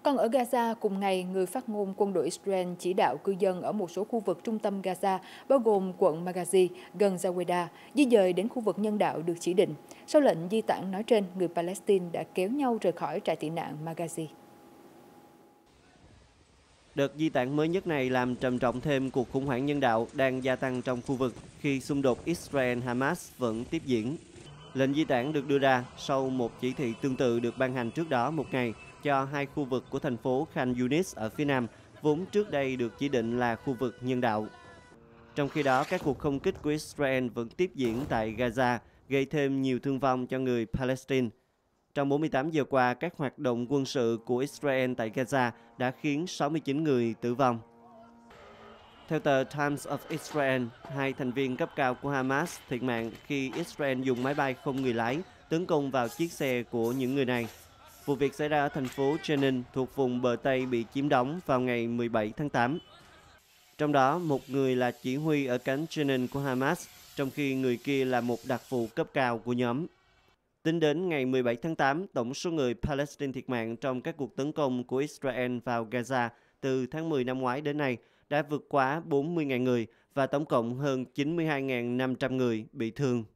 Còn ở Gaza, cùng ngày, người phát ngôn quân đội Israel chỉ đạo cư dân ở một số khu vực trung tâm Gaza, bao gồm quận Maghazi, gần Zaweda, di dời đến khu vực nhân đạo được chỉ định. Sau lệnh di tản nói trên, người Palestine đã kéo nhau rời khỏi trại tị nạn Maghazi. Đợt di tản mới nhất này làm trầm trọng thêm cuộc khủng hoảng nhân đạo đang gia tăng trong khu vực khi xung đột Israel-Hamas vẫn tiếp diễn. Lệnh di tản được đưa ra sau một chỉ thị tương tự được ban hành trước đó một ngày cho hai khu vực của thành phố Khan Yunis ở phía nam, vốn trước đây được chỉ định là khu vực nhân đạo. Trong khi đó, các cuộc không kích của Israel vẫn tiếp diễn tại Gaza, gây thêm nhiều thương vong cho người Palestine. Trong 48 giờ qua, các hoạt động quân sự của Israel tại Gaza đã khiến 69 người tử vong. Theo tờ Times of Israel, hai thành viên cấp cao của Hamas thiệt mạng khi Israel dùng máy bay không người lái tấn công vào chiếc xe của những người này. Vụ việc xảy ra ở thành phố Jenin thuộc vùng bờ Tây bị chiếm đóng vào ngày 17 tháng 8. Trong đó, một người là chỉ huy ở cánh Jenin của Hamas, trong khi người kia là một đặc vụ cấp cao của nhóm. Tính đến ngày 17 tháng 8, tổng số người Palestine thiệt mạng trong các cuộc tấn công của Israel vào Gaza từ tháng 10 năm ngoái đến nay đã vượt quá 40.000 người và tổng cộng hơn 92.500 người bị thương.